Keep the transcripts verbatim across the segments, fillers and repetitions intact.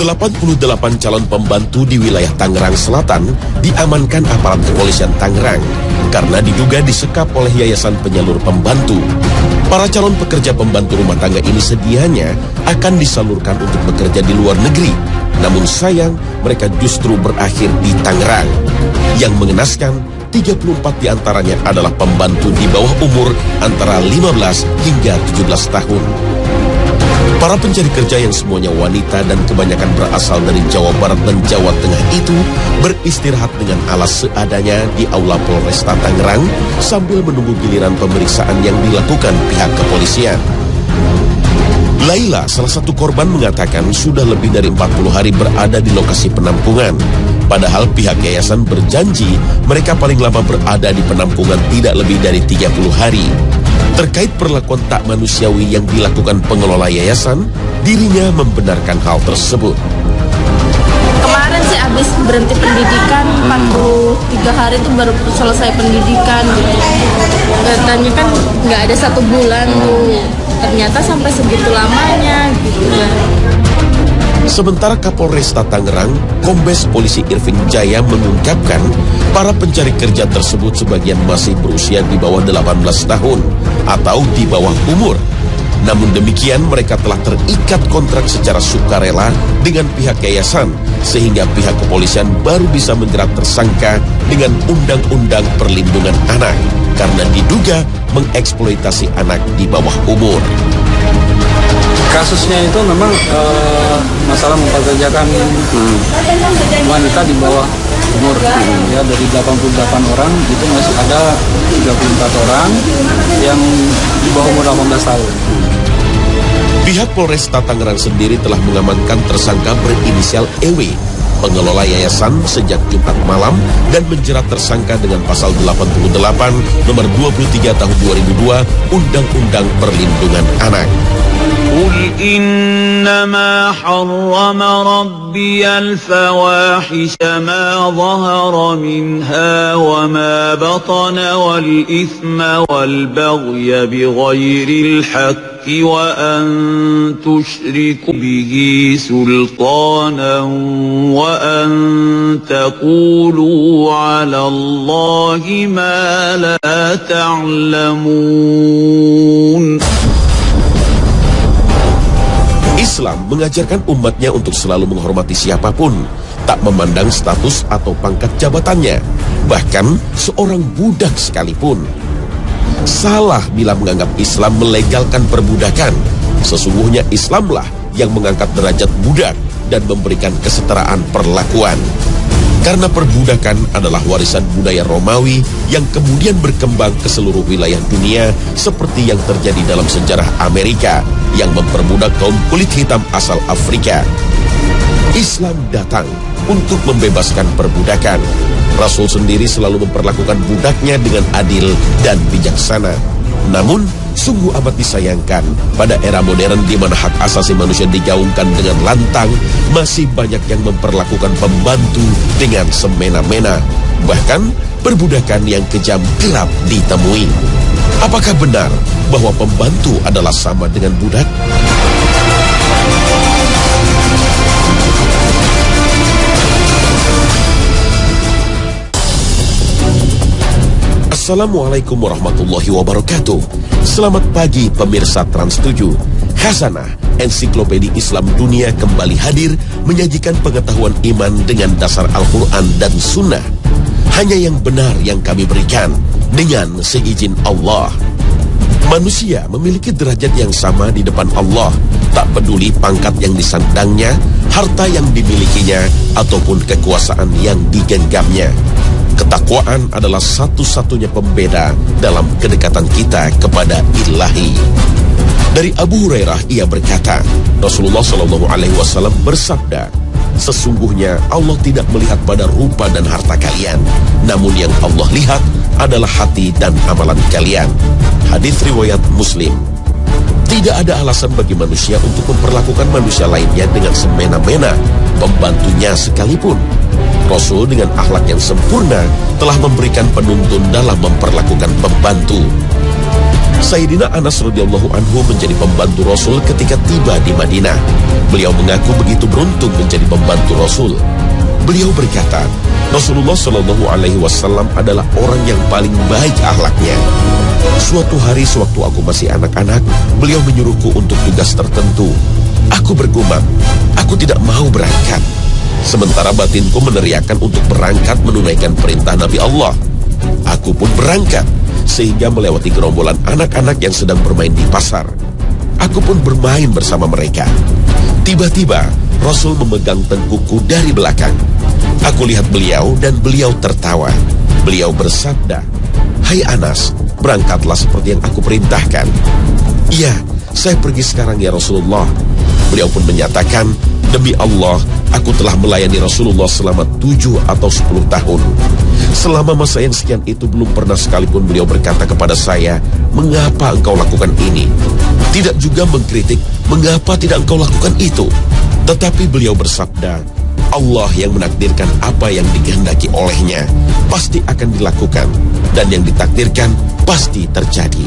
delapan puluh delapan calon pembantu di wilayah Tangerang Selatan diamankan aparat kepolisian Tangerang karena diduga disekap oleh yayasan penyalur pembantu. Para calon pekerja pembantu rumah tangga ini sedianya akan disalurkan untuk bekerja di luar negeri. Namun sayang, mereka justru berakhir di Tangerang. Yang mengenaskan, tiga puluh empat diantaranya adalah pembantu di bawah umur antara lima belas hingga tujuh belas tahun. Para pencari kerja yang semuanya wanita dan kebanyakan berasal dari Jawa Barat dan Jawa Tengah itu beristirahat dengan alas seadanya di Aula Polresta Tangerang sambil menunggu giliran pemeriksaan yang dilakukan pihak kepolisian. Laila, salah satu korban, mengatakan sudah lebih dari empat puluh hari berada di lokasi penampungan. Padahal pihak yayasan berjanji mereka paling lama berada di penampungan tidak lebih dari tiga puluh hari. Terkait perlakuan tak manusiawi yang dilakukan pengelola yayasan, dirinya membenarkan hal tersebut. Kemarin sih habis berhenti pendidikan, empat puluh tiga hari itu baru selesai pendidikan. Katanya kan nggak ada satu bulan tuh, ternyata sampai segitu lamanya gitu. Sementara Kapolresta Tangerang, Kombes Polisi Irvin Jaya mengungkapkan para pencari kerja tersebut sebagian masih berusia di bawah delapan belas tahun atau di bawah umur. Namun demikian mereka telah terikat kontrak secara sukarela dengan pihak yayasan sehingga pihak kepolisian baru bisa menjerat tersangka dengan Undang-Undang Perlindungan Anak karena diduga mengeksploitasi anak di bawah umur. Kasusnya itu memang uh, masalah mempekerjakan hmm, wanita di bawah umur, hmm. ya dari delapan puluh delapan orang itu masih ada tiga puluh empat orang yang di bawah umur delapan belas tahun. Pihak Polresta Tangerang sendiri telah mengamankan tersangka berinisial E W, pengelola yayasan, sejak Jumat malam dan menjerat tersangka dengan pasal delapan puluh delapan nomor dua puluh tiga tahun dua ribu dua Undang-Undang Perlindungan Anak. قل إنما حرم ربي الفواحش ما ظهر منها وما بطن والإثم والبغي بغير الحق وأن تشركوا به سلطانا وأن تقولوا على الله ما لا تعلمون. Islam mengajarkan umatnya untuk selalu menghormati siapapun, tak memandang status atau pangkat jabatannya, bahkan seorang budak sekalipun. Salah bila menganggap Islam melegalkan perbudakan. Sesungguhnya Islamlah yang mengangkat derajat budak dan memberikan kesetaraan perlakuan. Karena perbudakan adalah warisan budaya Romawi yang kemudian berkembang ke seluruh wilayah dunia seperti yang terjadi dalam sejarah Amerika yang memperbudak kaum kulit hitam asal Afrika. Islam datang untuk membebaskan perbudakan. Rasul sendiri selalu memperlakukan budaknya dengan adil dan bijaksana. Namun, sungguh amat disayangkan pada era modern di mana hak asasi manusia digaungkan dengan lantang, masih banyak yang memperlakukan pembantu dengan semena-mena. Bahkan, perbudakan yang kejam kerap ditemui. Apakah benar bahwa pembantu adalah sama dengan budak? Assalamualaikum warahmatullahi wabarakatuh. Selamat pagi pemirsa Trans tujuh. Khazanah, ensiklopedi Islam dunia kembali hadir menyajikan pengetahuan iman dengan dasar Al-Quran dan Sunnah. Hanya yang benar yang kami berikan dengan seizin Allah. Manusia memiliki derajat yang sama di depan Allah, tak peduli pangkat yang disandangnya, harta yang dimilikinya, ataupun kekuasaan yang digenggamnya. Ketakwaan adalah satu-satunya pembeda dalam kedekatan kita kepada Ilahi. Dari Abu Hurairah ia berkata, Rasulullah Shallallahu Alaihi Wasallam bersabda, sesungguhnya Allah tidak melihat pada rupa dan harta kalian, namun yang Allah lihat adalah hati dan amalan kalian. Hadis riwayat Muslim. Tidak ada alasan bagi manusia untuk memperlakukan manusia lainnya dengan semena-mena, pembantunya sekalipun. Rasul dengan akhlak yang sempurna telah memberikan penuntun dalam memperlakukan pembantu. Sayyidina Anas radhiyallahu anhu menjadi pembantu Rasul ketika tiba di Madinah. Beliau mengaku begitu beruntung menjadi pembantu Rasul. Beliau berkata, Rasulullah Shallallahu Alaihi Wasallam adalah orang yang paling baik akhlaknya. Suatu hari sewaktu aku masih anak-anak, beliau menyuruhku untuk tugas tertentu. Aku bergumam, aku tidak mau berangkat. Sementara batinku meneriakkan untuk berangkat menunaikan perintah Nabi Allah. Aku pun berangkat, sehingga melewati gerombolan anak-anak yang sedang bermain di pasar. Aku pun bermain bersama mereka. Tiba-tiba, Rasul memegang tengkukku dari belakang. Aku lihat beliau dan beliau tertawa. Beliau bersabda, "Hai Anas, berangkatlah seperti yang aku perintahkan." "Iya, saya pergi sekarang ya Rasulullah." Beliau pun menyatakan, "Demi Allah, aku telah melayani Rasulullah selama tujuh atau sepuluh tahun. Selama masa yang sekian itu belum pernah sekalipun beliau berkata kepada saya, 'Mengapa engkau lakukan ini?' Tidak juga mengkritik, 'Mengapa tidak engkau lakukan itu?' Tetapi beliau bersabda, 'Allah yang menakdirkan apa yang dikehendaki olehnya pasti akan dilakukan, dan yang ditakdirkan pasti terjadi.'"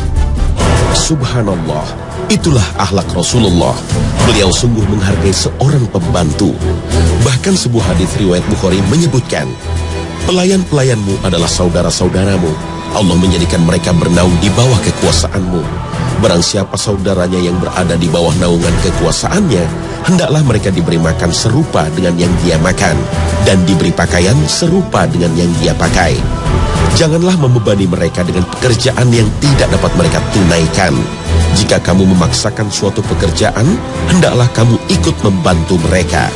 Subhanallah, itulah akhlak Rasulullah. Beliau sungguh menghargai seorang pembantu. Bahkan sebuah hadis riwayat Bukhari menyebutkan, "Pelayan-pelayanmu adalah saudara-saudaramu. Allah menjadikan mereka bernaung di bawah kekuasaanmu. Barang siapa saudaranya yang berada di bawah naungan kekuasaannya, hendaklah mereka diberi makan serupa dengan yang dia makan, dan diberi pakaian serupa dengan yang dia pakai. Janganlah membebani mereka dengan pekerjaan yang tidak dapat mereka tunaikan. Jika kamu memaksakan suatu pekerjaan, hendaklah kamu ikut membantu mereka."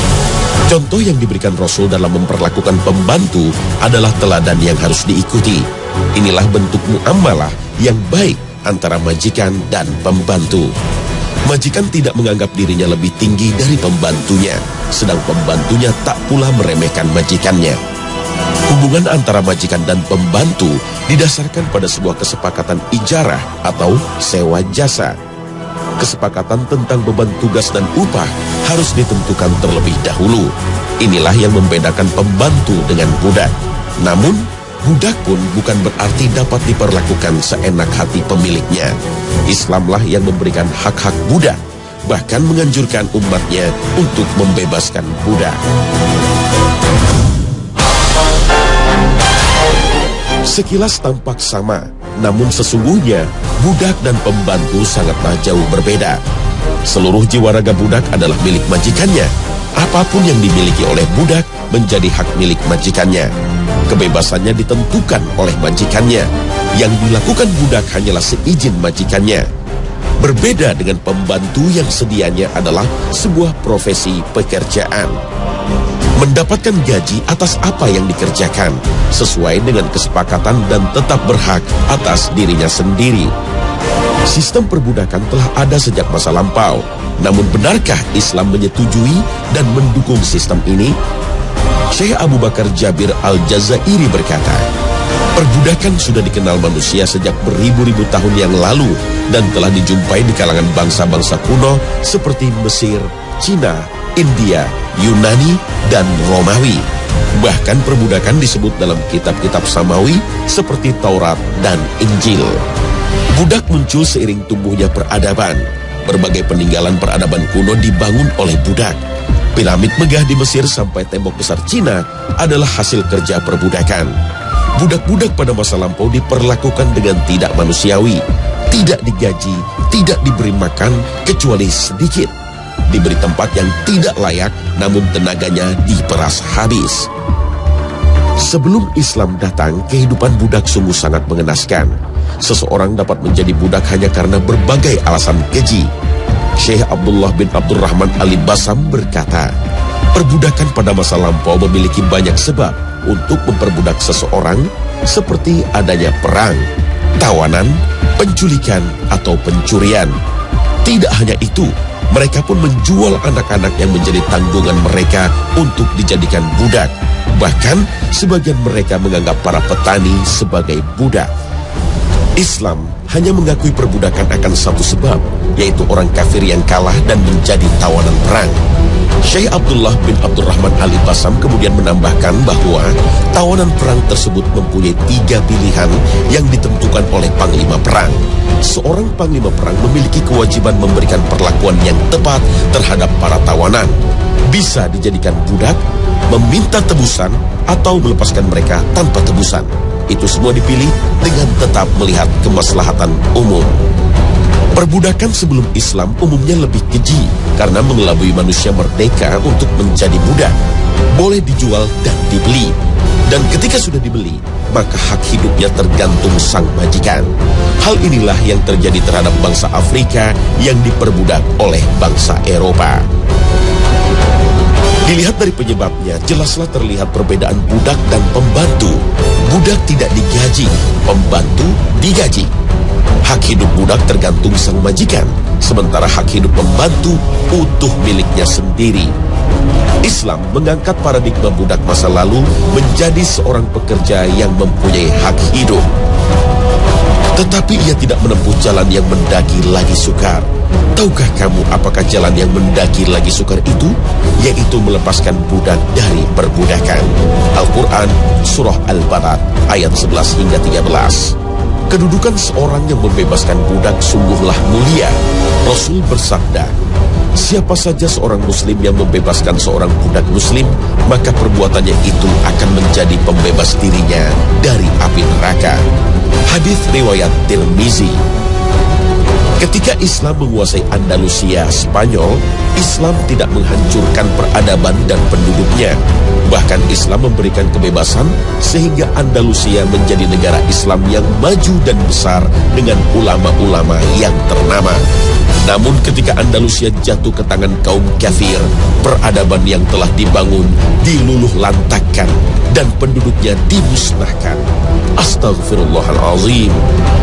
Contoh yang diberikan Rasul dalam memperlakukan pembantu adalah teladan yang harus diikuti. Inilah bentuk muamalah yang baik antara majikan dan pembantu. Majikan tidak menganggap dirinya lebih tinggi dari pembantunya, sedang pembantunya tak pula meremehkan majikannya. Hubungan antara majikan dan pembantu didasarkan pada sebuah kesepakatan ijarah atau sewa jasa. Kesepakatan tentang beban tugas dan upah harus ditentukan terlebih dahulu. Inilah yang membedakan pembantu dengan budak. Namun, budak pun bukan berarti dapat diperlakukan seenak hati pemiliknya. Islamlah yang memberikan hak-hak budak, bahkan menganjurkan umatnya untuk membebaskan budak. Sekilas tampak sama, namun sesungguhnya budak dan pembantu sangatlah jauh berbeda. Seluruh jiwa raga budak adalah milik majikannya. Apapun yang dimiliki oleh budak menjadi hak milik majikannya. Kebebasannya ditentukan oleh majikannya. Yang dilakukan budak hanyalah seizin majikannya. Berbeda dengan pembantu yang sedianya adalah sebuah profesi pekerjaan. Mendapatkan gaji atas apa yang dikerjakan, sesuai dengan kesepakatan dan tetap berhak atas dirinya sendiri. Sistem perbudakan telah ada sejak masa lampau. Namun benarkah Islam menyetujui dan mendukung sistem ini? Syekh Abu Bakar Jabir Al-Jazairi berkata, "Perbudakan sudah dikenal manusia sejak beribu-ribu tahun yang lalu dan telah dijumpai di kalangan bangsa-bangsa kuno seperti Mesir, Cina, India, Yunani, dan Romawi. Bahkan perbudakan disebut dalam kitab-kitab Samawi seperti Taurat dan Injil." Budak muncul seiring tumbuhnya peradaban. Berbagai peninggalan peradaban kuno dibangun oleh budak. Piramid megah di Mesir sampai tembok besar Cina adalah hasil kerja perbudakan. Budak-budak pada masa lampau diperlakukan dengan tidak manusiawi, tidak digaji, tidak diberi makan kecuali sedikit, diberi tempat yang tidak layak, namun tenaganya diperas habis. Sebelum Islam datang, kehidupan budak sungguh sangat mengenaskan. Seseorang dapat menjadi budak hanya karena berbagai alasan keji. Syekh Abdullah bin Abdurrahman Al-Basam berkata, perbudakan pada masa lampau memiliki banyak sebab untuk memperbudak seseorang, seperti adanya perang, tawanan, penculikan, atau pencurian. Tidak hanya itu, mereka pun menjual anak-anak yang menjadi tanggungan mereka untuk dijadikan budak. Bahkan, sebagian mereka menganggap para petani sebagai budak. Islam hanya mengakui perbudakan akan satu sebab, yaitu orang kafir yang kalah dan menjadi tawanan perang. Syekh Abdullah bin Abdurrahman Ali Basam kemudian menambahkan bahwa tawanan perang tersebut mempunyai tiga pilihan yang ditentukan oleh panglima perang. Seorang panglima perang memiliki kewajiban memberikan perlakuan yang tepat terhadap para tawanan. Bisa dijadikan budak, meminta tebusan, atau melepaskan mereka tanpa tebusan. Itu semua dipilih dengan tetap melihat kemaslahatan umum. Perbudakan sebelum Islam umumnya lebih keji karena mengelabui manusia merdeka untuk menjadi budak. Boleh dijual dan dibeli. Dan ketika sudah dibeli, maka hak hidupnya tergantung sang majikan. Hal inilah yang terjadi terhadap bangsa Afrika yang diperbudak oleh bangsa Eropa. Dilihat dari penyebabnya, jelaslah terlihat perbedaan budak dan pembantu. Budak tidak digaji, pembantu digaji. Hak hidup budak tergantung sang majikan, sementara hak hidup pembantu utuh miliknya sendiri. Islam mengangkat paradigma budak masa lalu menjadi seorang pekerja yang mempunyai hak hidup. Tetapi ia tidak menempuh jalan yang mendaki lagi sukar. Tahukah kamu apakah jalan yang mendaki lagi sukar itu? Yaitu melepaskan budak dari perbudakan. Al-Quran, Surah Al-Balad, ayat sebelas hingga tiga belas. Kedudukan seorang yang membebaskan budak sungguhlah mulia. Rasul bersabda, siapa saja seorang muslim yang membebaskan seorang budak muslim, maka perbuatannya itu akan menjadi pembebas dirinya dari api neraka. Hadis riwayat Tirmizi. Ketika Islam menguasai Andalusia, Spanyol, Islam tidak menghancurkan peradaban dan penduduknya. Bahkan Islam memberikan kebebasan sehingga Andalusia menjadi negara Islam yang maju dan besar dengan ulama-ulama yang ternama. Namun ketika Andalusia jatuh ke tangan kaum kafir, peradaban yang telah dibangun diluluh lantakkan dan penduduknya dimusnahkan. Astaghfirullahalazim.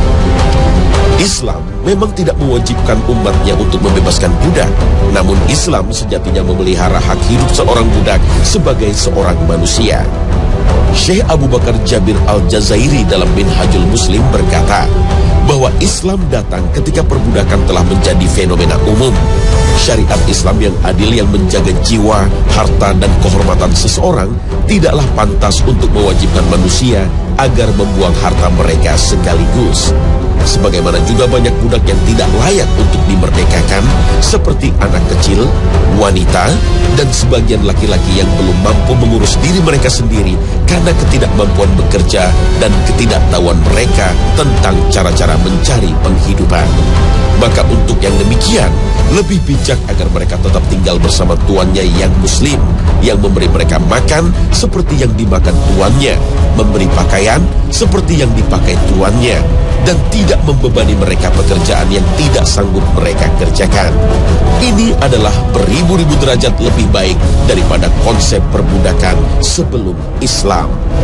Islam memang tidak mewajibkan umatnya untuk membebaskan budak, namun Islam sejatinya memelihara hak hidup seorang budak sebagai seorang manusia. Syekh Abu Bakar Jabir Al-Jazairi dalam Minhajul Muslim berkata bahwa Islam datang ketika perbudakan telah menjadi fenomena umum. Syariat Islam yang adil yang menjaga jiwa, harta, dan kehormatan seseorang tidaklah pantas untuk mewajibkan manusia agar membuang harta mereka sekaligus. Sebagaimana juga banyak budak yang tidak layak untuk dimerdekakan, seperti anak kecil, wanita, dan sebagian laki-laki yang belum mampu mengurus diri mereka sendiri karena ketidakmampuan bekerja dan ketidaktahuan mereka tentang cara-cara mencari penghidupan. Maka untuk yang demikian, lebih bijak agar mereka tetap tinggal bersama tuannya yang muslim, yang memberi mereka makan seperti yang dimakan tuannya, memberi pakaian seperti yang dipakai tuannya, dan tidak membebani mereka pekerjaan yang tidak sanggup mereka kerjakan. Ini adalah beribu-ribu derajat lebih baik daripada konsep perbudakan sebelum Islam.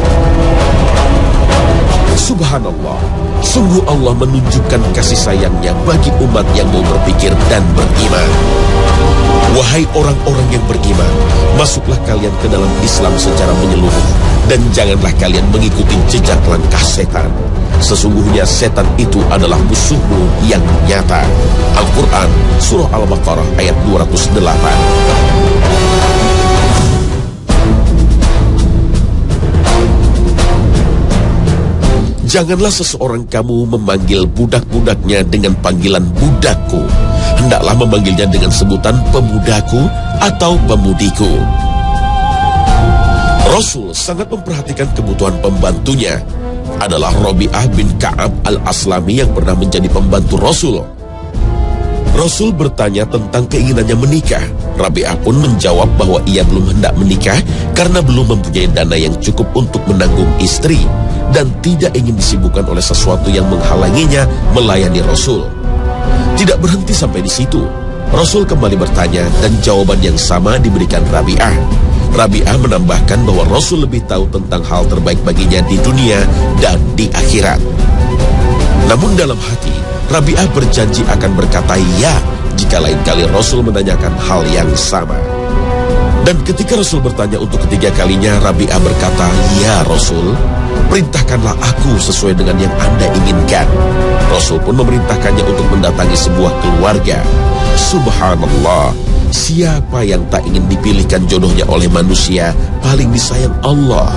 Subhanallah, sungguh Allah menunjukkan kasih sayangnya bagi umat yang mau berpikir dan beriman. Wahai orang-orang yang beriman, masuklah kalian ke dalam Islam secara menyeluruh, dan janganlah kalian mengikuti jejak langkah setan. Sesungguhnya setan itu adalah musuhmu yang nyata. Al-Quran, Surah Al-Baqarah ayat dua ratus delapan. Janganlah seseorang kamu memanggil budak-budaknya dengan panggilan budakku. Hendaklah memanggilnya dengan sebutan pemudaku atau pemudiku. Rasul sangat memperhatikan kebutuhan pembantunya. Adalah Rabi'ah bin Ka'ab al-Aslami yang pernah menjadi pembantu Rasul. Rasul bertanya tentang keinginannya menikah. Rabi'ah pun menjawab bahwa ia belum hendak menikah karena belum mempunyai dana yang cukup untuk menanggung istri dan tidak ingin disibukkan oleh sesuatu yang menghalanginya melayani Rasul. Tidak berhenti sampai di situ. Rasul kembali bertanya dan jawaban yang sama diberikan Rabi'ah. Rabi'ah menambahkan bahwa Rasul lebih tahu tentang hal terbaik baginya di dunia dan di akhirat. Namun dalam hati, Rabi'ah berjanji akan berkata ya jika lain kali Rasul menanyakan hal yang sama. Dan ketika Rasul bertanya untuk ketiga kalinya, Rabi'ah berkata, ya Rasul, perintahkanlah aku sesuai dengan yang Anda inginkan. Rasul pun memerintahkannya untuk mendatangi sebuah keluarga. Subhanallah, Siapa yang tak ingin dipilihkan jodohnya oleh manusia paling disayang Allah?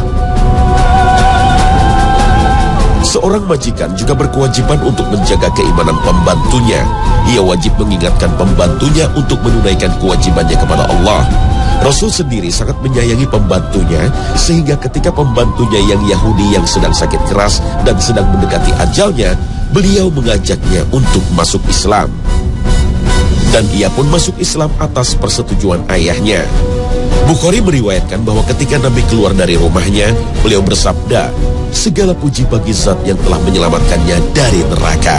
Seorang majikan juga berkewajiban untuk menjaga keimanan pembantunya. Ia wajib mengingatkan pembantunya untuk menunaikan kewajibannya kepada Allah. Rasul sendiri sangat menyayangi pembantunya, sehingga ketika pembantunya yang Yahudi yang sedang sakit keras dan sedang mendekati ajalnya, beliau mengajaknya untuk masuk Islam. Dan ia pun masuk Islam atas persetujuan ayahnya. Bukhari meriwayatkan bahwa ketika Nabi keluar dari rumahnya, beliau bersabda, "Segala puji bagi Zat yang telah menyelamatkannya dari neraka."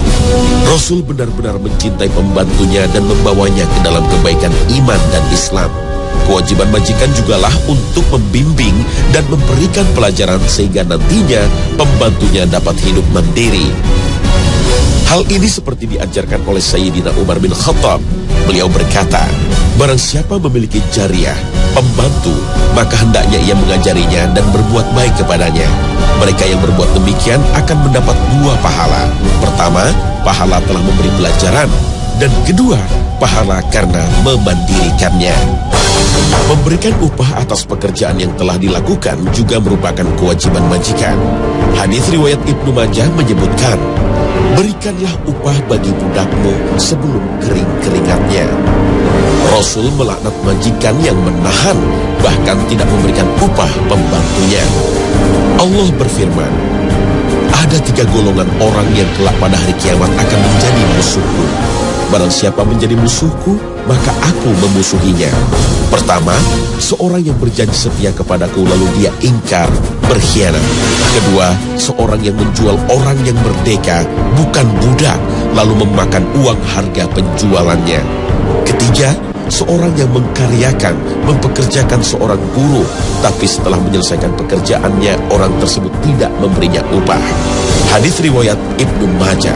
Rasul benar-benar mencintai pembantunya dan membawanya ke dalam kebaikan iman dan Islam. Kewajiban majikan jugalah untuk membimbing dan memberikan pelajaran sehingga nantinya pembantunya dapat hidup mandiri. Hal ini seperti diajarkan oleh Sayyidina Umar bin Khattab. Beliau berkata, barang siapa memiliki jariyah, pembantu, maka hendaknya ia mengajarinya dan berbuat baik kepadanya. Mereka yang berbuat demikian akan mendapat dua pahala. Pertama, pahala telah memberi pelajaran. Dan kedua, pahala karena memandirikannya. Memberikan upah atas pekerjaan yang telah dilakukan juga merupakan kewajiban majikan. Hadis riwayat Ibnu Majah menyebutkan, berikanlah upah bagi budakmu sebelum kering keringatnya. Rasul melaknat majikan yang menahan, bahkan tidak memberikan upah pembantunya. Allah berfirman, ada tiga golongan orang yang kelak pada hari kiamat akan menjadi musuhku. Barang siapa menjadi musuhku, maka aku memusuhinya. Pertama, seorang yang berjanji setia kepadaku lalu dia ingkar, berkhianat. Kedua, seorang yang menjual orang yang merdeka, bukan budak, lalu memakan uang harga penjualannya. Ketiga, seorang yang mengkaryakan, mempekerjakan seorang buruh, tapi setelah menyelesaikan pekerjaannya, orang tersebut tidak memberinya upah. Hadis riwayat Ibnu Majah.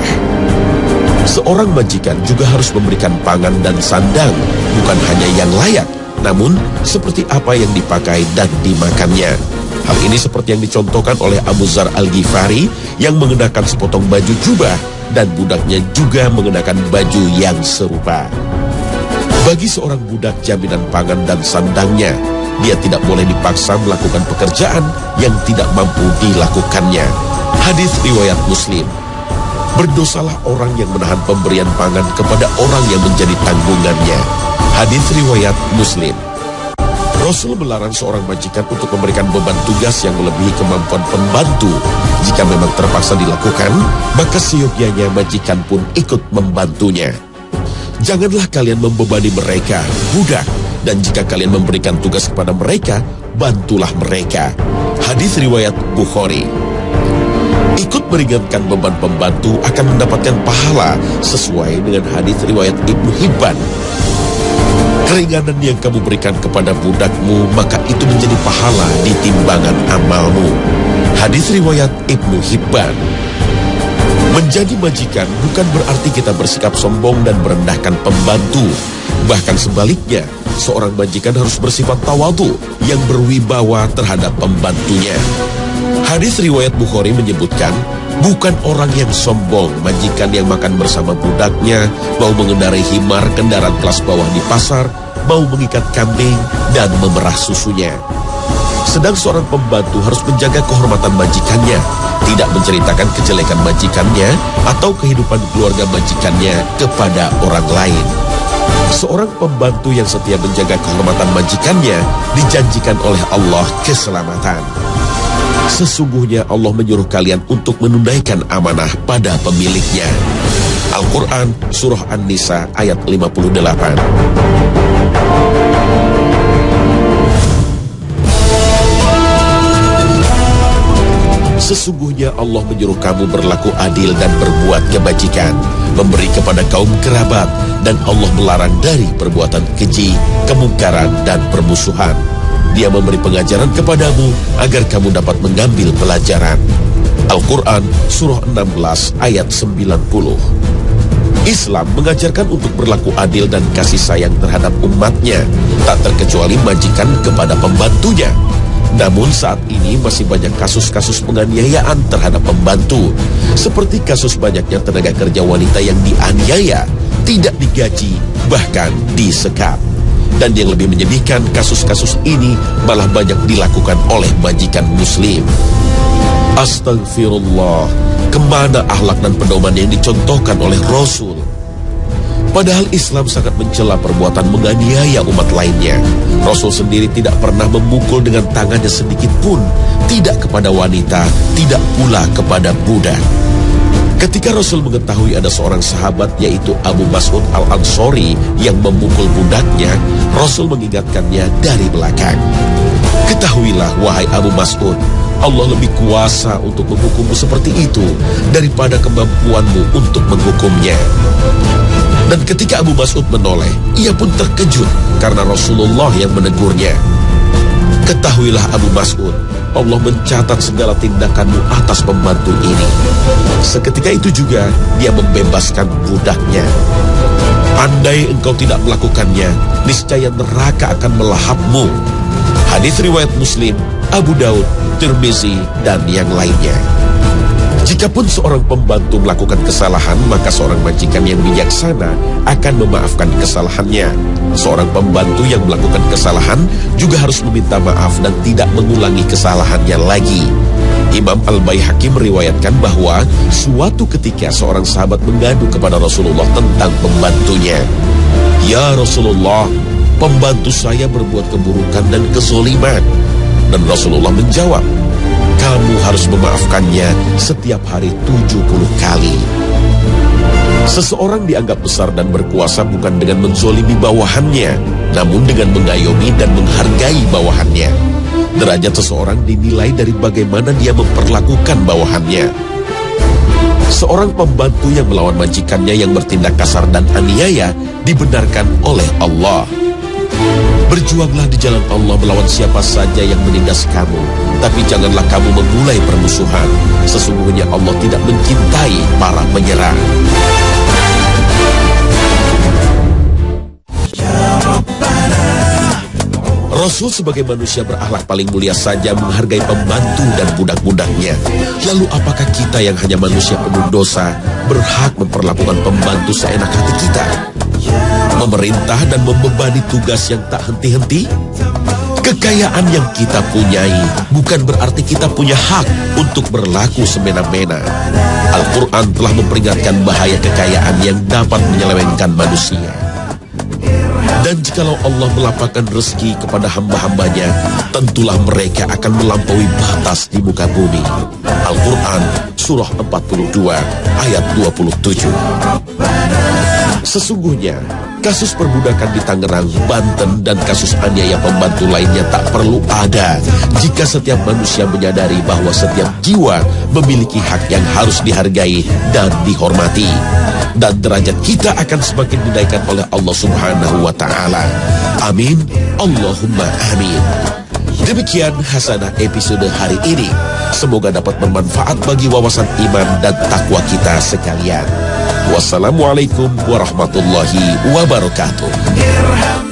Seorang majikan juga harus memberikan pangan dan sandang, bukan hanya yang layak, namun seperti apa yang dipakai dan dimakannya. Hal ini seperti yang dicontohkan oleh Abu Dzar Al-Ghifari yang mengenakan sepotong baju jubah dan budaknya juga mengenakan baju yang serupa. Bagi seorang budak jaminan pangan dan sandangnya, dia tidak boleh dipaksa melakukan pekerjaan yang tidak mampu dilakukannya. Hadis riwayat Muslim. Berdosalah orang yang menahan pemberian pangan kepada orang yang menjadi tanggungannya. Hadis riwayat Muslim. Rasul melarang seorang majikan untuk memberikan beban tugas yang melebihi kemampuan pembantu. Jika memang terpaksa dilakukan, maka seyogyanya majikan pun ikut membantunya. Janganlah kalian membebani mereka, budak, dan jika kalian memberikan tugas kepada mereka, bantulah mereka. Hadis riwayat Bukhari. Ikut meringankan beban pembantu akan mendapatkan pahala sesuai dengan hadis riwayat Ibnu Hibban. Keringanan yang kamu berikan kepada budakmu, maka itu menjadi pahala di timbangan amalmu. Hadis riwayat Ibnu Hibban. Menjadi majikan bukan berarti kita bersikap sombong dan merendahkan pembantu. Bahkan sebaliknya, seorang majikan harus bersifat tawadhu yang berwibawa terhadap pembantunya. Hadis riwayat Bukhari menyebutkan, bukan orang yang sombong majikan yang makan bersama budaknya, mau mengendarai himar kendaraan kelas bawah di pasar, mau mengikat kambing, dan memerah susunya. Sedang seorang pembantu harus menjaga kehormatan majikannya, tidak menceritakan kejelekan majikannya atau kehidupan keluarga majikannya kepada orang lain. Seorang pembantu yang setia menjaga kehormatan majikannya dijanjikan oleh Allah keselamatan. Sesungguhnya Allah menyuruh kalian untuk menunaikan amanah pada pemiliknya. Al-Quran Surah An-Nisa ayat lima puluh delapan. Sesungguhnya Allah menyuruh kamu berlaku adil dan berbuat kebajikan, memberi kepada kaum kerabat, dan Allah melarang dari perbuatan keji, kemungkaran, dan permusuhan. Dia memberi pengajaran kepadamu agar kamu dapat mengambil pelajaran. Al-Quran Surah enam belas ayat sembilan puluh. Islam mengajarkan untuk berlaku adil dan kasih sayang terhadap umatnya, tak terkecuali majikan kepada pembantunya. Namun saat ini masih banyak kasus-kasus penganiayaan terhadap pembantu, seperti kasus banyaknya tenaga kerja wanita yang dianiaya, tidak digaji, bahkan disekap. Dan yang lebih menyedihkan, kasus-kasus ini malah banyak dilakukan oleh majikan muslim. Astagfirullah, kemana akhlak dan pedoman yang dicontohkan oleh Rasul? Padahal Islam sangat mencela perbuatan menganiaya umat lainnya. Rasul sendiri tidak pernah memukul dengan tangannya sedikit pun, tidak kepada wanita, tidak pula kepada budak. Ketika Rasul mengetahui ada seorang sahabat yaitu Abu Mas'ud Al-Ansori yang memukul budaknya, Rasul mengingatkannya dari belakang. Ketahuilah wahai Abu Mas'ud, Allah lebih kuasa untuk menghukummu seperti itu daripada kemampuanmu untuk menghukumnya. Dan ketika Abu Mas'ud menoleh, ia pun terkejut karena Rasulullah yang menegurnya. Ketahuilah Abu Mas'ud, Allah mencatat segala tindakanmu atas pembantu ini. Seketika itu juga dia membebaskan budaknya. Andai engkau tidak melakukannya, niscaya neraka akan melahapmu. Hadis riwayat Muslim, Abu Daud, Tirmizi, dan yang lainnya. Jikapun seorang pembantu melakukan kesalahan, maka seorang majikan yang bijaksana akan memaafkan kesalahannya. Seorang pembantu yang melakukan kesalahan juga harus meminta maaf dan tidak mengulangi kesalahannya lagi. Imam Al-Baihaqi meriwayatkan bahwa suatu ketika seorang sahabat mengadu kepada Rasulullah tentang pembantunya. Ya Rasulullah, pembantu saya berbuat keburukan dan kezoliman. Dan Rasulullah menjawab, kamu harus memaafkannya setiap hari tujuh puluh kali. Seseorang dianggap besar dan berkuasa bukan dengan menzolimi bawahannya, namun dengan mengayomi dan menghargai bawahannya. Derajat seseorang dinilai dari bagaimana dia memperlakukan bawahannya. Seorang pembantu yang melawan majikannya yang bertindak kasar dan aniaya dibenarkan oleh Allah. Berjuanglah di jalan Allah melawan siapa saja yang menindas kamu, tapi janganlah kamu memulai permusuhan. Sesungguhnya Allah tidak mencintai para penyerang. Rasul sebagai manusia berakhlak paling mulia saja menghargai pembantu dan budak-budaknya. Lalu apakah kita yang hanya manusia penuh dosa berhak memperlakukan pembantu seenak hati kita? Memerintah dan membebani tugas yang tak henti-henti? Kekayaan yang kita punyai bukan berarti kita punya hak untuk berlaku semena-mena. Al-Quran telah memperingatkan bahaya kekayaan yang dapat menyelewengkan manusia. Dan jikalau Allah melapangkan rezeki kepada hamba-hambanya, tentulah mereka akan melampaui batas di muka bumi. Al-Quran surah empat puluh dua ayat dua puluh tujuh. Sesungguhnya, kasus perbudakan di Tangerang, Banten, dan kasus aniaya pembantu lainnya tak perlu ada jika setiap manusia menyadari bahwa setiap jiwa memiliki hak yang harus dihargai dan dihormati. Dan derajat kita akan semakin dinaikkan oleh Allah Subhanahu wa Ta'ala. Amin. Allahumma amin. Demikian Hasanah episode hari ini. Semoga dapat bermanfaat bagi wawasan iman dan takwa kita sekalian. Wassalamualaikum warahmatullahi wabarakatuh.